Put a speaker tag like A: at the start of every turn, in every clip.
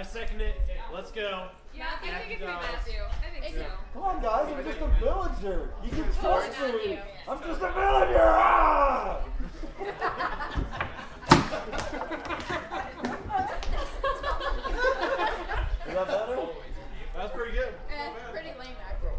A: I second it. Let's go.
B: Yeah, I think it could be Matthew. I think so.
C: Come on, guys, I'm just a villager. You can trust me. I'm just a villager. Ah! Is that better?
A: That's pretty good.
B: Pretty lame after.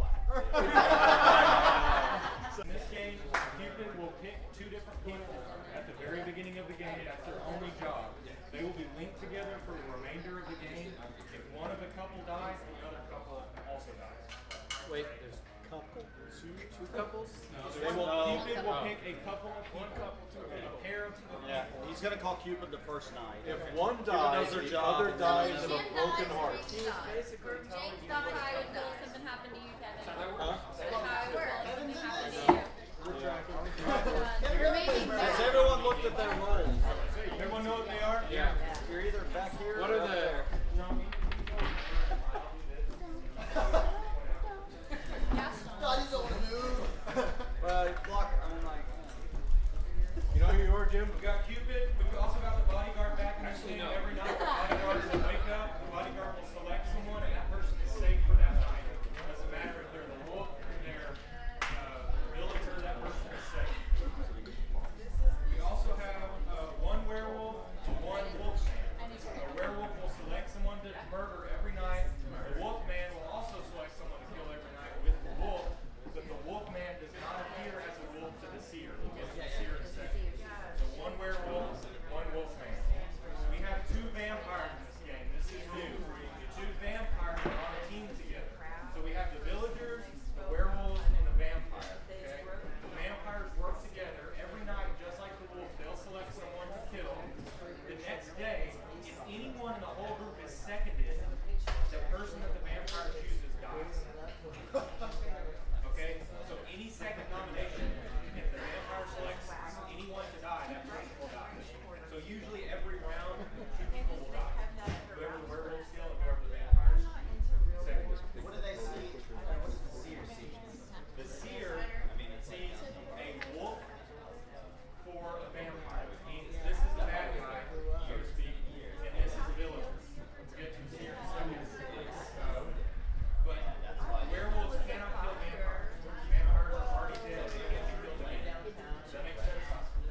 A: So in this game, Cupid will pick two different people at the very beginning of the game. That's their only job. They will be linked together for the remainder of the game. If one of the couple dies, the other couple also dies.
D: Wait, there's couple? Two couples?
A: No, Cupid will pick a couple of people, a pair of people.
C: Yeah, he's going to call Cupid the first night.
D: If one dies, the other dies of a broken heart.
B: James thought I would feel something happened to you, Kevin. Huh? That's how it works. Something happened to you.
C: Has everyone looked at their roles?
A: Everyone know what they are?
D: Yeah.
C: You're either back here
D: What
C: or
D: are
C: up
D: the...
C: there. God, he's over move. Well, block. I'm like.
A: You know who you are, Jim? We got Cupid. We've also got the bodyguard back in this game every night. The bodyguard will wake up. The bodyguard will select someone, and that person is safe for that night. It doesn't matter if they're the wolf or they're villager. That person is safe. We also have one werewolf and one wolf man. A werewolf will select someone to murder every night. The wolf man will also select someone to kill every night with the wolf. But the wolf man does not appear as a wolf to the seer. He gets the seer instead. So one werewolf, one wolf man. We have two vampires in this game. This is new. The two vampires are on a team together. So we have the villagers, the werewolves, and the vampire. Okay? The vampires work together every night, just like the wolf. They'll select someone to kill. The next day, if anyone in the whole group is seconded, the person that the vampire chooses dies. Okay? So any second nomination, if the vampire selects anyone to die, that person will die. So usually every round, two people will die. Whoever the werewolves kill and whoever the vampires second.
C: What do they see? What does the seer see?
A: The seer sees a wolf for a vampire. It means this is the bad guy, so to speak, and this is the villager. We'll get to the seer in a second. But werewolves cannot kill vampires. Vampires are already dead. They can't be killed again. Does that make sense?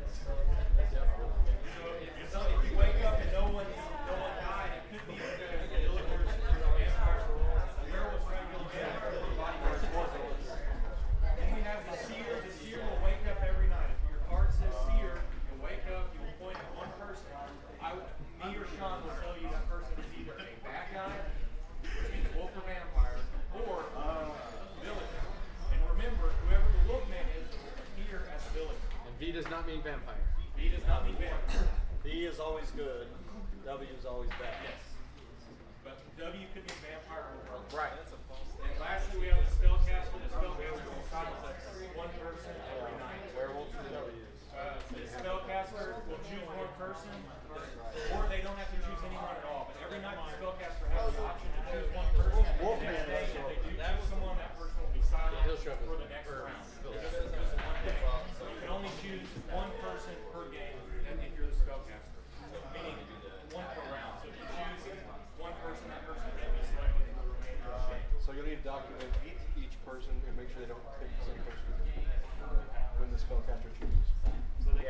A: So if you wake up and no one died, it could be the villagers or the vampires. The werewolves trying to kill the vampire, the bodyguards will. Then we have the seer. The seer will wake up every night. If your card says seer, you'll wake up, you will point at one person. Me or Sean will tell you that person is either a bad guy, which means wolf or vampire, or villager. And remember, whoever the wolf man is will appear as a villager.
D: And V does not mean vampire.
A: V does not mean vampire.
C: B is always good. W is always bad.
A: Yes. But W could mean vampire or werewolf.
C: Right.
A: And lastly, we have the spellcaster. The spellcaster will silence one person every night.
C: Werewolves and W's.
A: The spellcaster will choose one person, or they don't have to choose anyone at all. But every night the spellcaster has the option to choose one person. And the next day, if they do choose someone, that person will be silent for the next round. Just one day. So you can only choose one person per game if you're the spellcaster. Meaning one per round. So if you choose one person, that person can be selected for the remainder of the game.
E: So you'll need to document each person and make sure they don't pick the same person when the spellcaster chooses.
A: So they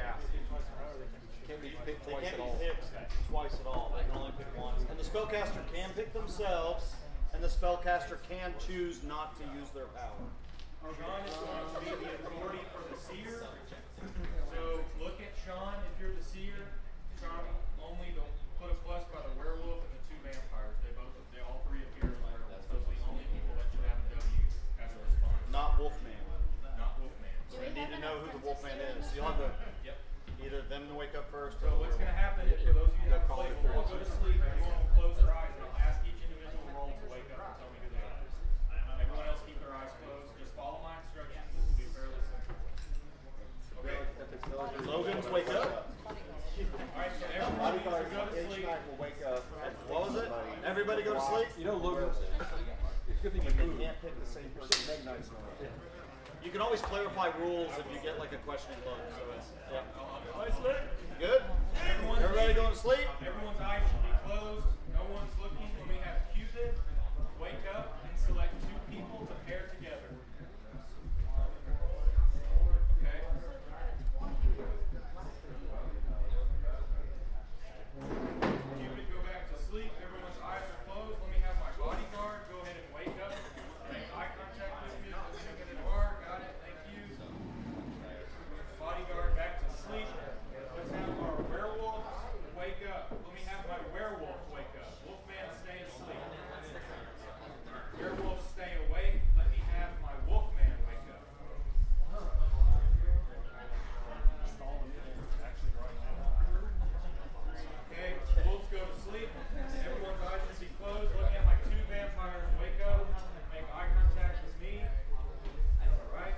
E: Can't be picked
C: They
E: twice
C: can't
E: at
C: be
E: all.
C: picked twice at all. They can only pick once. And the spellcaster can pick themselves, and the spellcaster can choose not to use their power.
A: Sean is going to be the authority for the seer. So look at Sean if you're the seer. Sean only put a plus by the werewolf and the two vampires. They all three appear as werewolves. Those are the only people that should have a W as a response.
C: Not Wolfman.
A: Not Wolfman.
C: So you need to know who the Wolfman is. You'll have to either them to wake up first.
A: So what's going to happen is for those of you that play, we'll go to sleep. Everyone will close their eyes, and I'll ask each individual roll to wake up and tell me who they are. Everyone else keep their eyes closed. Just follow my instructions. This will be fairly simple. Okay.
C: Logan's wake up.
A: Alright, so everybody go to sleep.
C: Will wake up. What was it? Everybody go to sleep?
E: You know, Logan, it's good thing you moved.
C: Can't pick the same person. You can always clarify rules if you get like a questioning look. So it's, Good? Everybody going to sleep?
A: Everyone's eyes should be closed. No everyone's looking, when we have Cupid, wake up and select 2 people to pair together. Okay? Cupid, go back to sleep. Everyone's eyes are closed. Let me have my bodyguard go ahead and wake up. Make eye contact with me. Look at the door. Got it. Thank you. Bodyguard back to sleep. Let's have our werewolf wake up. Let me have my werewolf wake up. Wolfman, stay asleep. Werewolf, stay awake. Let me have my wolfman wake up. Okay, wolves go to sleep. Everyone's eyes should be closed. Let me have my 2 vampires wake up. Make eye contact with me. All right.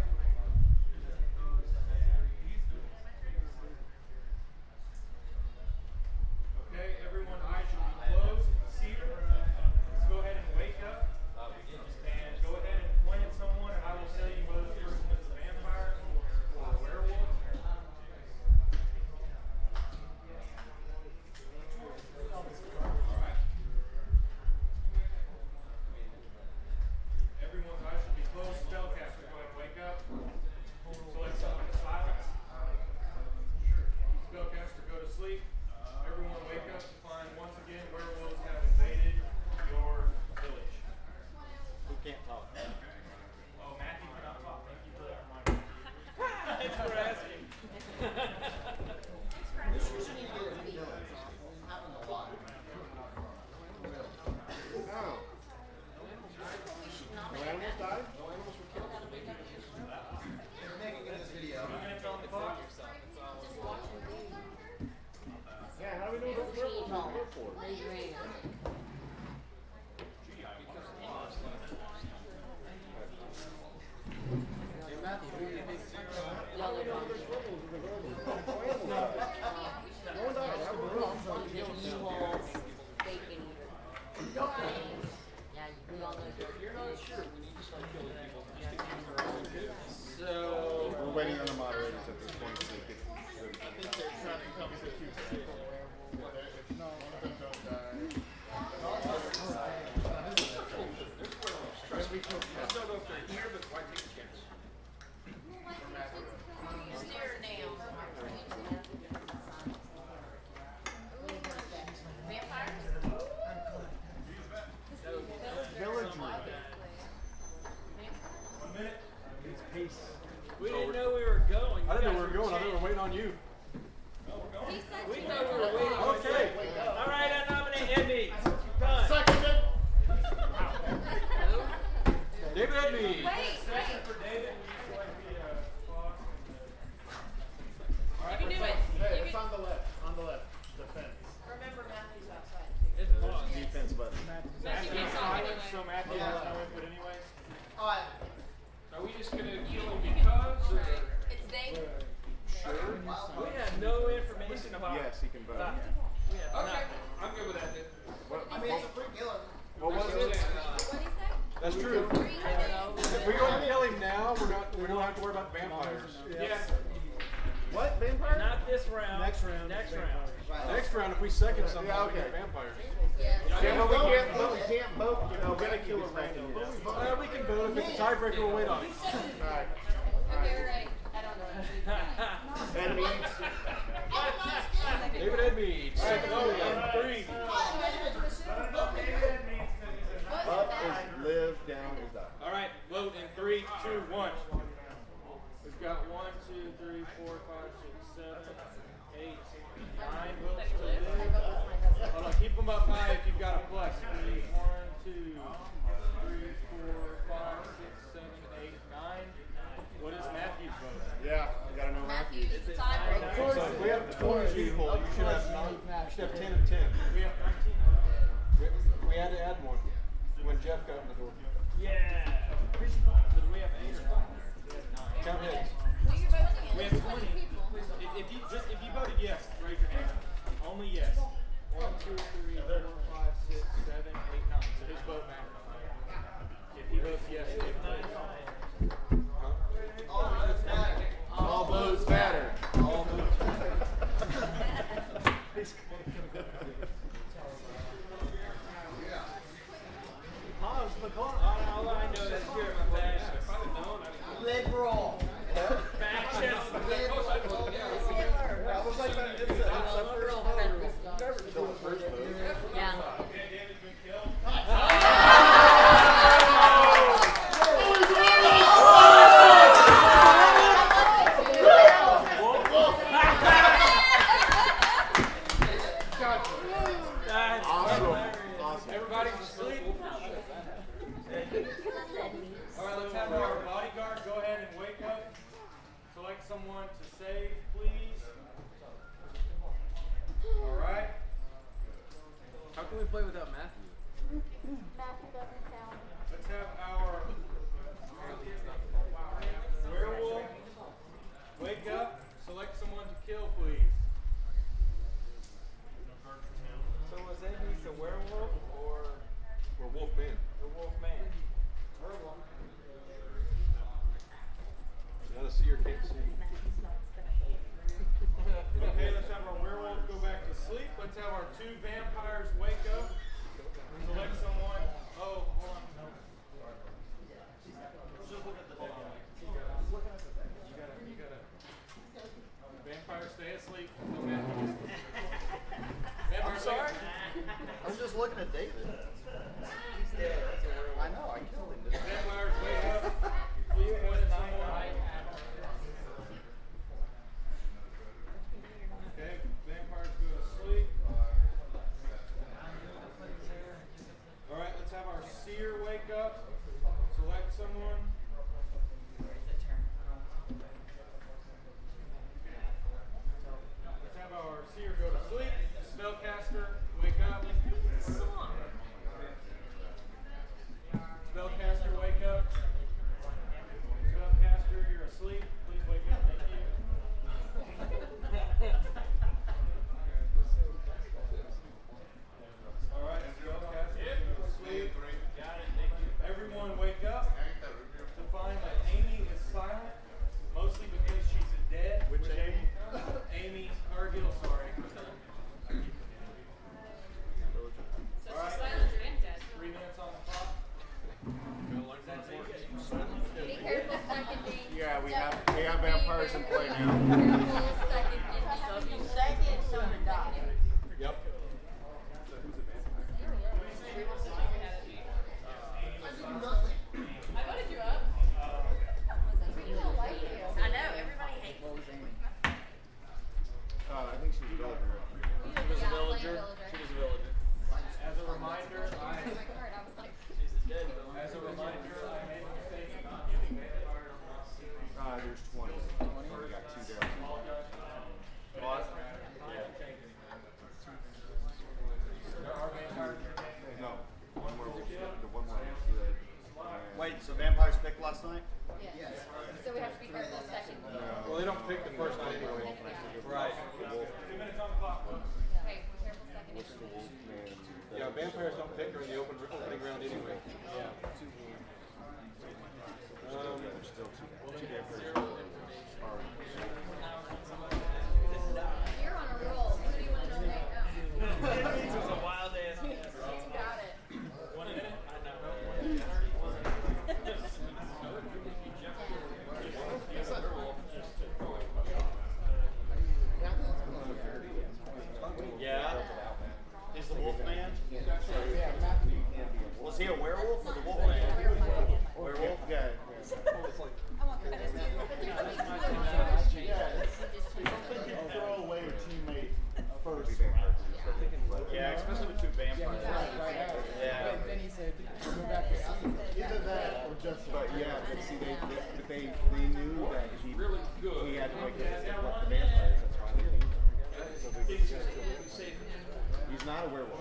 A: Okay, everyone, eyes should be closed. Cedar, let's go ahead and wake up. And go ahead and point at someone, and I will tell you whether the person is a vampire or a werewolf. Alright. Everyone's eyes should be closed. Spellcaster, go ahead and wake up. Select someone to silence. Spellcaster, go to sleep. Everyone wake up to find once again werewolves have invaded your village.
C: Who can't talk?
A: Oh, Matthew cannot talk. Thank you for that reminder.
F: Thanks for asking.
D: Oh. No animals died? No animals were killed?
G: We're making this video.
D: Yeah, how do we know what werewolves are good for?
G: Hey, Matthew, who do you think?
D: How do we know there's werewolves in the garden? No one died. How were
F: So
D: We're waiting on the moderators at this point to get
F: I think they're trying to come to
D: No, one of them don't die.
F: I don't know if they're here, but why take a chance? We didn't know we were going.
E: I didn't know we were going. I think we were waiting on you.
B: He said
F: We
B: you
F: thought we
B: were.
F: were waiting.
E: Okay.
F: All right, I nominate Andy. Done.
D: Seconded.
E: David Edney.
B: Wait, wait.
A: For David, you select the fox.
B: You can do it.
D: Hey,
B: You
D: it's
B: can,
D: on the left. On the left. Defense.
B: remember Matthew's outside.
F: It's lost.
C: Defense button.
B: Matthew
A: Matthew
B: can't
A: is
B: talk
A: silent,
B: anyway.
A: so Matthew has no input anyways.
G: Alright.
F: Are we just gonna kill him because? Or?
B: It's Dave.
F: We had no information about.
D: Yes, he can vote.
F: Nothing. We had
E: Okay.
F: nothing. I'm good with that then.
G: I mean, it's a free killer.
E: What was it?
B: What did he say?
E: That's true.
B: 3 minutes.
E: If we go and kill him now, we don't have to worry about vampires.
F: Yeah.
D: What? Vampire?
F: Not this round.
C: Next round.
F: Next round.
G: Right.
E: Next round, if we second something,
D: Yeah,
E: we get
D: okay.
E: vampires.
B: Yeah.
D: Yeah, but we can't vote. You know, we're gonna kill a random.
E: We can vote. If it's a tiebreaker, we'll wait on it.
D: Alright.
B: Okay, we're right. I don't know.
D: Enemies.
E: David Edmead. Second vote in 3.
D: Up is live, down is die.
A: All right, vote in 3, 2, 1. We've got 1, 2, 3, 4, 5, 6, 7, 8, 9 votes to live. Hold on, keep them up high if you've got a plus. 3, 1, 2, 3, 4, 5, 6, 7, 8, 9. What is Matthew's vote?
D: Yeah, you gotta know
B: Matthew, it's a tiebreaker.
E: So if we have 20 people, you should have 10 and 10.
A: We have 19.
E: We had to add one when Jeff got in the door.
F: Yeah.
A: Did we have 8 or 9?
E: Count heads.
B: Who you're voting in?
A: We have 20. If you voted yes, raise your hand. Only yes. 1, 2, 3, 4, 5, 6, 7, 8, 9. So his vote matters. If he votes yes, it
G: roll.
E: I was like, it's the first vote.
B: Yeah.
A: Okay, David's been killed. Everybody's asleep. All right, let's have our bodyguard go ahead and wake up. Select someone to save, please. All right.
F: How can we play without Matthew?
B: Matthew doesn't count.
A: Let's have our werewolf wake up. Select someone to kill, please.
F: So was that he's a werewolf or
E: Or Wolfman.
F: the wolf man?
E: Not a seer can't see.
A: Okay, let's have our werewolf go back to sleep. Let's have our two vampires wake up. Select someone. Oh, hold on. Let's just look at the deck. You gotta. Vampires stay asleep.
C: I'm sorry. I was just looking at David.
F: He's dead. That's a werewolf.
C: I know, I killed him. didn't I?
A: Vampires wake up. Please point at someone. Okay, vampires go to sleep. Alright, let's have our seer wake up. Select someone. Let's have our seer go to sleep. Spellcaster, wake up. Spellcaster, wake up. Spellcaster, you're asleep. Please wake up. Thank you. All right, spellcaster, go to sleep. Got it. Thank you. Everyone, wake up to find that Amy is silent, mostly because she's dead.
E: Which Amy?
A: Amy Cargill, sorry.
B: So
A: All right.
B: she's silent and dead.
A: 3 minutes on the clock.
B: Be careful seconding.
C: Yeah, we have vampires in play now.
B: Careful seconding.
G: So if you second, someone dies.
E: Yep.
B: I voted you up. We don't like you. I know, everybody hates you.
C: I think she's a villager.
B: She was a villager.
C: She was a villager.
A: As a reminder, I made a mistake of not giving vampires
C: There's 20. We got 2 down. What?
A: There are vampires in your game.
C: No. One more. The one more was good. Wait, so vampires picked last night?
B: Yes. So we have to be careful second.
E: Well, they don't pick the first night anyway.
A: Right. 2 minutes on the clock.
B: Okay, careful seconding.
E: Yeah, vampires don't pick during the opening round anyway. Yeah.
B: You're on a roll. Who do you want to know right now?
F: This was a wild ass.
B: You got it.
A: 1 minute.
C: Yeah. Is the wolf man? Was he a werewolf or the wolf man? Werewolf? Yeah.
B: I want credit.
D: Throw away a teammate first.
C: Yeah, especially with 2 vampires. Yeah.
G: Then he said, go back to sleep.
D: Either that or just.
H: But yeah, but see, they knew that he had to like let the vampires. That's why they knew. He's not a werewolf.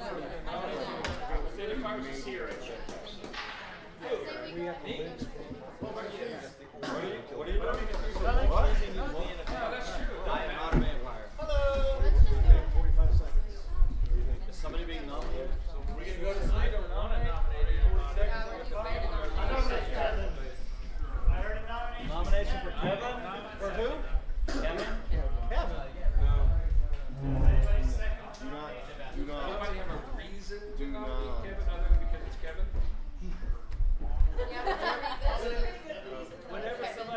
C: What are you doing?
F: What? No, that's true.
C: I am not a vampire.
D: Hello!
C: 45 seconds. Is somebody being nominated?
A: We're going to go to sleep or not?
C: Nomination for Kevin? For who? Kevin? Kevin.
H: Do not.
F: Anybody have a reason to
H: Do
F: nominate
H: not.
F: Kevin other than because it's Kevin?
B: Yeah,
F: Whenever somebody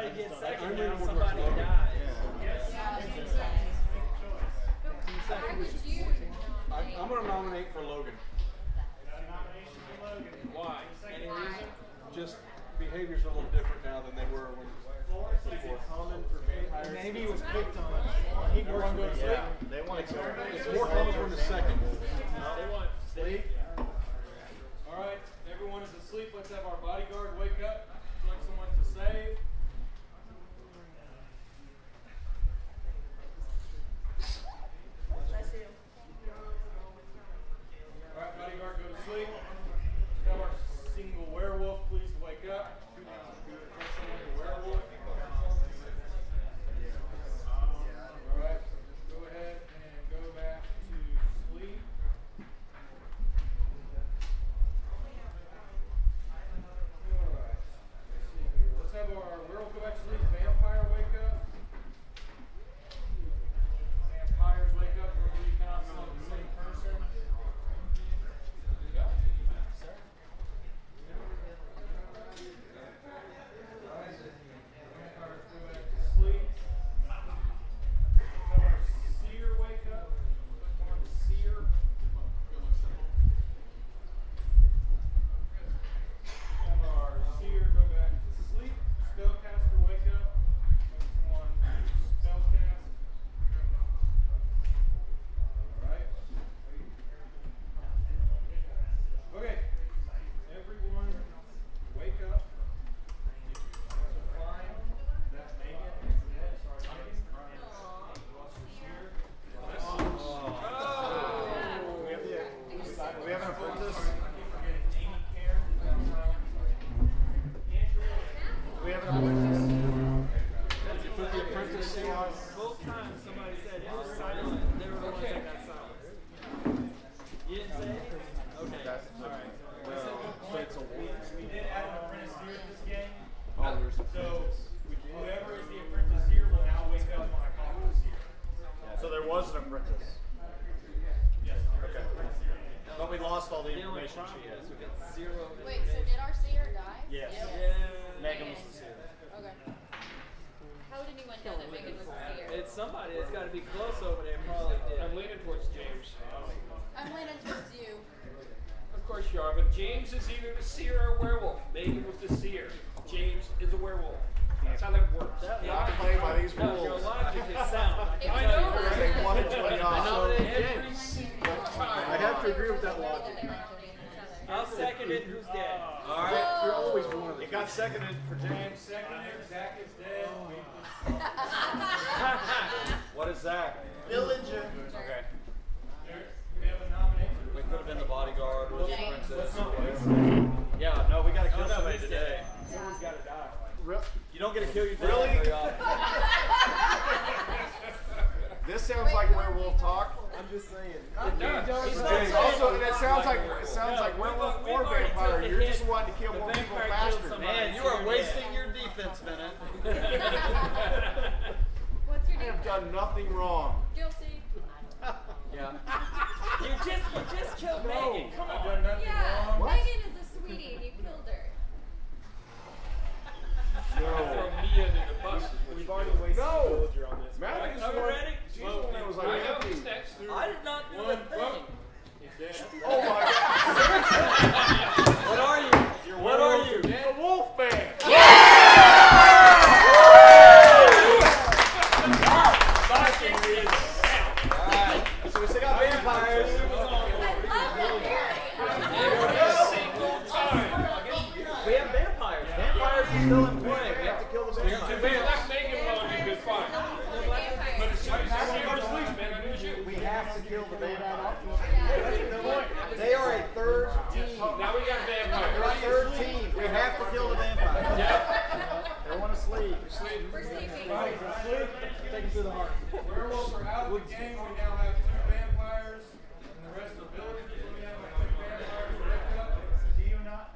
A: vampires.
E: Maybe he was picked on. He works with it.
C: Yeah, they want to kill him.
E: It's more common for the second.
A: They want sleep. All right, everyone is asleep. Let's have our bodyguard wake up. Select someone to save. All right, bodyguard, go to sleep. Let's have our single werewolf, please wake up. Werewolf. All right, go ahead and go back to sleep. Alright, let's see here. Let's have our werewolf go back to sleep. Vampire wake up. Vampires wake up. Remember, you cannot select the same person. Vampires go back to sleep. Have our seer wake up. Come on, seer. Have our seer go back to sleep. Spellcaster wake up. Come on, spellcast. Alright. Okay. Everyone wake up. Fine. That Megan is dead. Sorry, Megan. Lost her seer.
C: We have an apprentice. We have an apprentice.
E: You put the apprentice on.
F: Both times somebody said it was silent. They were the ones that got silent. You didn't say anything? Okay. Alright.
A: We did add an apprentice here in this game.
E: Oh, there's
A: So whoever is the apprentice here will now wake up when I call for the seer.
C: So there was an apprentice.
A: Yes.
C: Okay. But we lost all the
F: The only
C: information
F: problem
C: she had.
F: is we got 0
B: Wait, so did our seer die?
C: Yes.
F: Yeah.
C: Megan was the seer.
B: Okay. How would anyone know that Megan was the seer?
F: It's somebody that's got to be close over there. Probably did.
I: I'm leaning towards James.
B: I'm leaning towards you.
I: Of course you are, but James is either the seer or a werewolf. Megan was the seer. James is a werewolf. That's how that works.
H: Not to play by these
F: No,
H: rules.
F: your logic is sound.
B: If
I: I
B: you
I: know.
B: were-
H: We're gonna take 1 and 20
F: I know
H: off.
F: that
I: Every single time.
H: I have to agree with that logic.
F: I'll second it. Who's dead?
C: Alright.
H: You're always one of the
C: It got seconded for James.
A: Seconded, Zach is dead.
C: What is Zach?
H: Villager.
C: Okay.
A: We have a nomination.
C: We could have been the bodyguard or the
B: James.
C: princess. Yeah, no, we gotta kill somebody today.
A: Someone's got to die.
C: You don't get to kill your dad
H: Really?
C: very often.
H: This sounds like werewolf talk.
E: I'm just saying.
H: James, also, it sounds like werewolf or vampire. You're just wanting to kill more people faster.
C: Man, you are wasting your defense minute.
B: What's your
H: I
B: name?
H: have done nothing wrong.
B: Guilty.
C: Yeah.
F: You just killed Megan. Come
A: I've
F: on.
A: done nothing
B: Yeah,
A: wrong.
B: Megan is a sweetie and you killed her.
I: Throw Mia under the bus.
E: We've already wasted
H: No.
E: the villager on this.
H: Matthew's
F: Are we
H: one.
F: ready?
H: She's the one that was like,
I: I know
H: Matthew.
I: who's next.
F: I did not do a
A: One,
F: thing.
A: He's dead.
H: Oh my God.
F: What are you? What are you?
H: The wolf man.
C: Alright. So we still got vampires.
B: I love that
I: Every single time.
C: We have vampires. Vampires are still in play. We have to kill the
I: If they
C: vampires.
I: left Megan alone, you'd be fine. But as soon as you see her sleep, man, I lose you.
C: We have to kill the vampires. They are a third team.
I: Now we got
C: They're a
I: vampires.
C: third team. We have to kill the vampires.
I: Yep.
C: They want to sleep.
B: We're sleeping.
E: Take him through the heart.
A: Werewolves are out of the game. We now have 2 vampires. And the rest of the villagers, we have 2 vampires wake up. Do you not?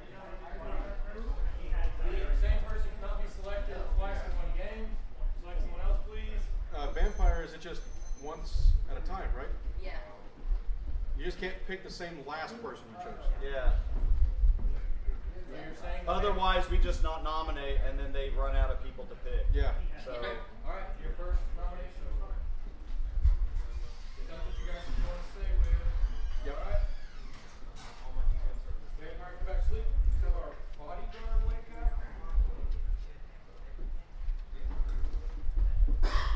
A: The same person cannot be selected twice in one game. Select someone else, please.
E: Vampire, is it just once at a time, right?
B: Yeah.
E: You just can't pick the same last person you chose.
C: Yeah.
A: So you're saying
C: Otherwise, we just not nominate, and then they run out of people to pick.
E: Yeah.
C: So,
A: all right, your first nomination. Is that what you guys want to stay with?
E: Yep.
A: All right. Vampire, go back to sleep. Have our bodyguard wake up.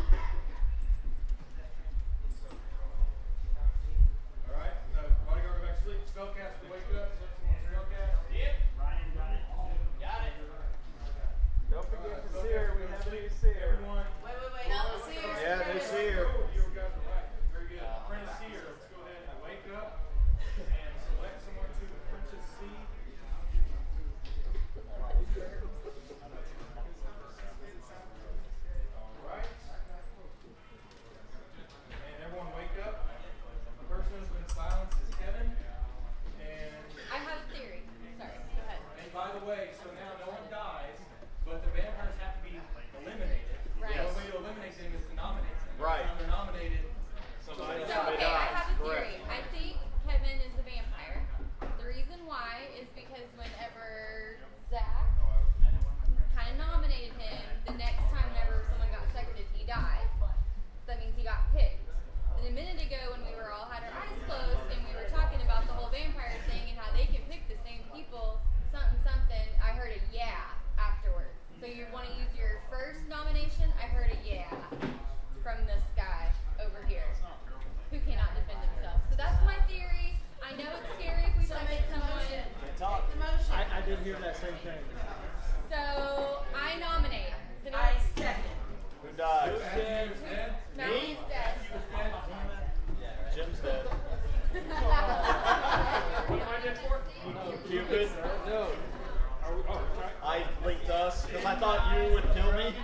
C: you would kill me?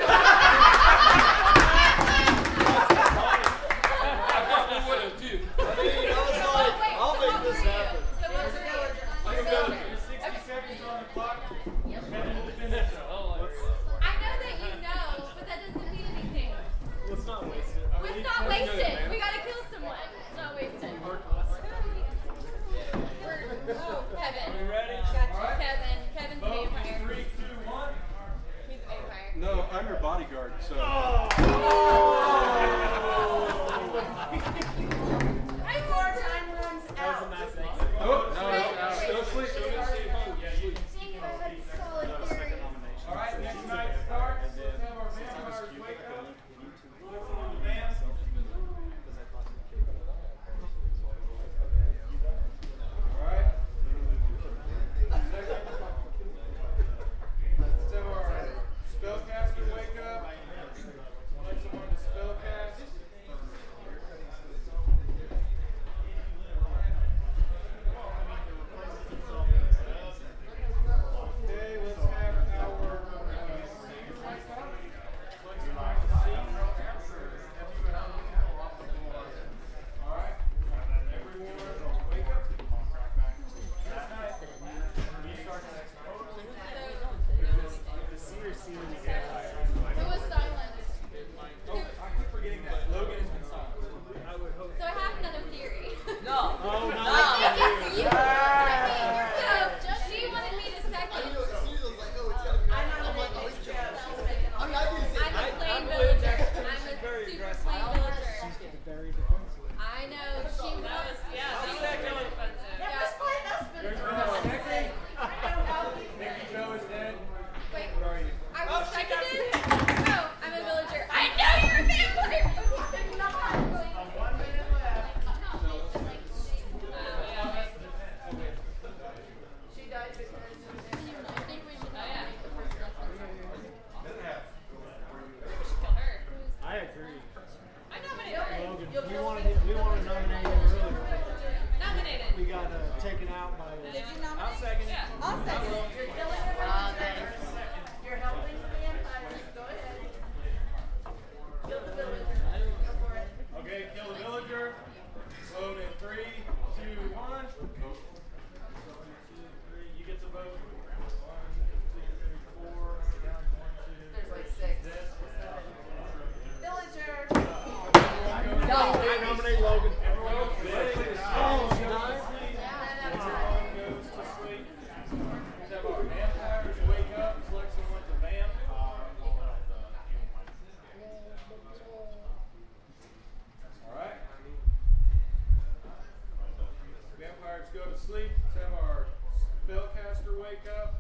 C: I'll make this happen.
B: So what's the
A: I'm a villager. 60 seconds on the clock.
B: I know that you know, but that doesn't mean anything.
F: Let's not waste it.
B: It's not wasted. We gotta kill someone. It's not wasted. Kevin.
F: Are you ready?
B: Gotcha. Kevin's a vampire.
A: 3, 2, 1.
B: He's a vampire.
E: No, I'm your bodyguard, so.
B: I
G: Before time runs
F: That was a
G: out.
F: nice exit.
E: Oh, no, sleep.
A: All right, next night starts. Let's have our vampires wake up. Look on the vamp. All right. Let's have our spellcaster wake up. Select someone to spellcast. Okay, let's have our all right, everyone wake up.
F: The seer seemed to be vampire.
B: Who was silent?
A: Oh, I keep forgetting that. Logan has been silent.
F: I would hope.
B: So I have another theory.
G: No.
F: Oh, no.
B: I think it's you. So she wanted me to second.
G: I nominate Joe.
B: I'm a plain villager. I'm a super plain villager.
F: Very defensive.
B: I know. She was. Yeah, she was really offensive.
G: That was my husband.
A: Nikki Joe is dead.
B: Wait,
A: What are you?
B: I was seconded? No, I'm a villager. I know you're a vampire! I'm not.
A: 1 minute left.
G: She died because
B: I think we should make the person that's
F: I agree.
B: I nominated her.
F: Logan, we want to nominate him earlier.
B: Nominated.
F: We got taken out by.
G: Did you nominate?
F: I'll second it.
B: Yeah.
G: I'll second it. You're killing the villagers. You're helping the vampires. Go ahead. Kill the villagers. Go for it.
A: Okay, kill the villager. Vote in 3, 2, 1. 1, 2, 3. You get to vote. 1, 2, 3, 4. Down 1, 2.
G: There's like 6.
A: Dead.
G: Villager.
C: I nominate Logan.
A: Everyone goes to sleep.
C: Oh, nice.
A: Everyone goes to sleep. Let's have our vampires wake up. Select someone to vamp. Alright. Vampires go to sleep. Let's have our spellcaster wake up.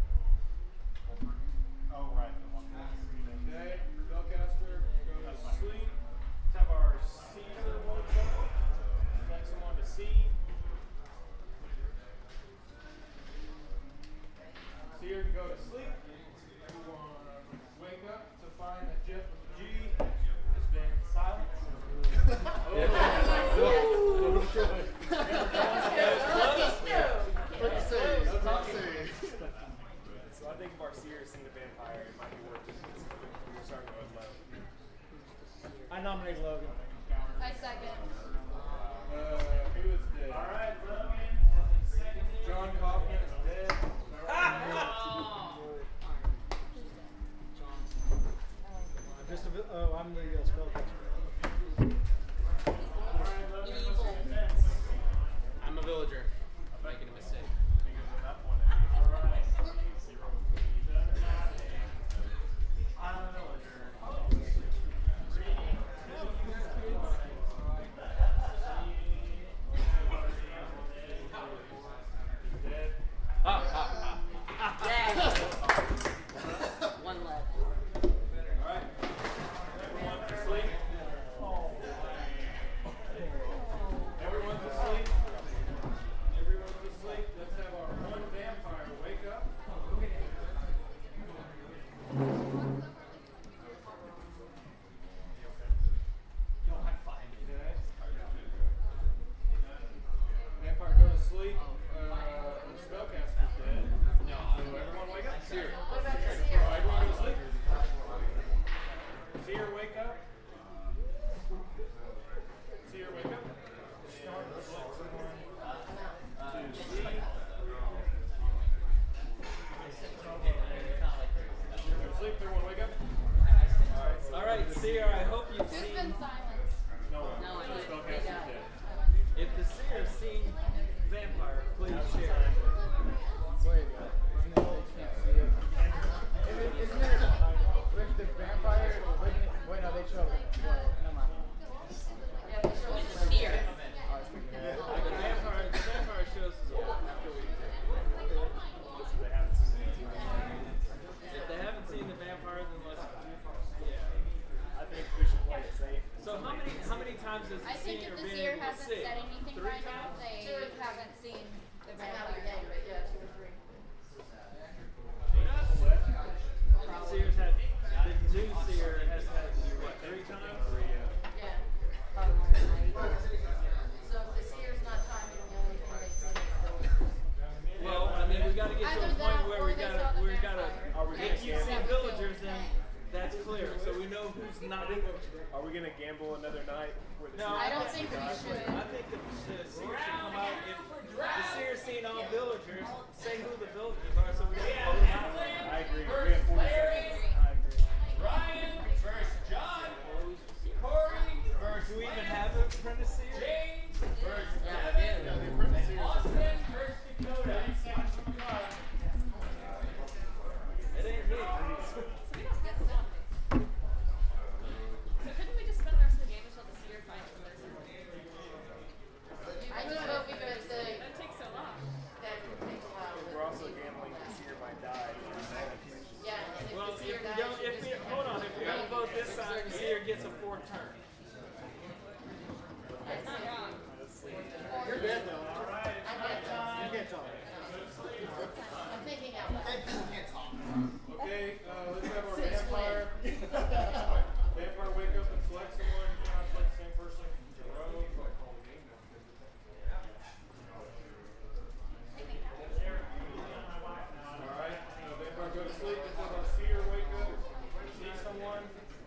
C: Oh, right.
A: Okay, spellcaster go to sleep. Let's have our seer wake up. Select someone to see. Seer can go to sleep. Everyone wake up to find that Jeff with the G has been silenced.
F: So I think if our seer has seen a vampire, it might be worth it. We're starting to go low. I nominate Logan.
B: I second.
A: Who is dead? Alright, Logan. John Kaufman is dead.
F: I'm the spellcaster.
J: I'm a villager. I'm making a mistake.
G: One left.
A: Alright. Everyone to sleep.
F: seer, I hope you've
B: Who's
F: seen.
B: been silenced?
A: No one.
G: No, I didn't.
A: Spellcaster's dead.
F: If the seer's seen vampire, please share.
K: Wait, isn't it they can't see it? Isn't it with the vampire? Wait, no, they show it. Never mind.
G: Yeah, they show us the seer.
K: I was thinking that.
F: The vampire shows us after we do. If they haven't seen the vampire, then let's. Yeah.
E: I think we should play it safe.
F: So how many times has
B: I
F: the
B: think
F: seer
B: if the
F: been
B: seer
F: able to
B: hasn't
F: see?
B: said anything
F: 3
B: by now,
F: times?
B: they haven't seen the
G: I have
B: vampire.
G: a game, but yeah, 2 or 3.
F: Seer's had the new seer has had what 3 times?
G: Yeah. So if the seer's not timing, the only thing they see is the.
F: Well, I mean, we got to get to
B: Either
F: a point
B: that
F: where
B: or
F: we
B: they
F: got
B: saw the
F: to
B: vampire.
F: if you see villagers, then that's clear. So we know who's not.
E: Are we gonna gamble another night?
F: No,
B: I don't think we should.
F: I think the seer should come out if the seer's seen all villagers. Say who the villagers are, so we can vote them out.
E: I agree. We have 40 seconds. I agree.
I: Ryan versus John. Corey versus
F: Do we even have an apprentice seer?
I: James versus
E: Austin
I: versus Dakota.
F: It ain't me.
B: So couldn't we just spend the rest of the game until the seer finds the person?
G: I just hope because
B: That takes so long.
G: that could take a while.
E: We're also gambling the seer might die.
G: Yeah, and if
F: Well,
G: the
F: if
G: seer
F: we
G: dies,
F: don't,
G: you
F: if we
G: just
F: hold on, if we don't vote this side, the seer gets a 4th turn.
B: That's not wrong.
H: You're dead though.
G: I'm dead.
H: You can't talk.
G: I'm thinking out loud.
A: Okay, let's have our vampire. Vampire wake up and select someone. You cannot select the same person in a row. Alright, vampire go to sleep until our seer wake up. See someone.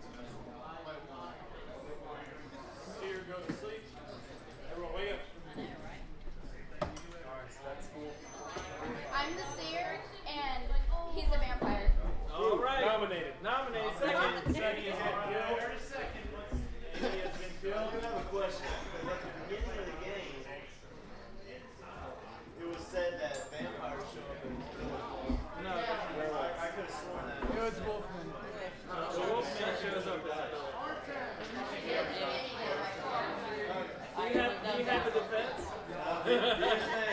A: Seer go to sleep. Everyone wake up. Alright, so that's cool.
B: I'm the seer, and he's a vampire.
F: All right.
A: Nominated.
F: Nominated.
A: Second
F: Second.
A: is killed. He has been killed.
C: I have a question. At the beginning of the game, it was said that vampires show up in werewolves.
F: No.
C: I could have sworn that.
K: It was Wolfman.
F: The Wolfman shows up. Do you have the defense?
C: The internet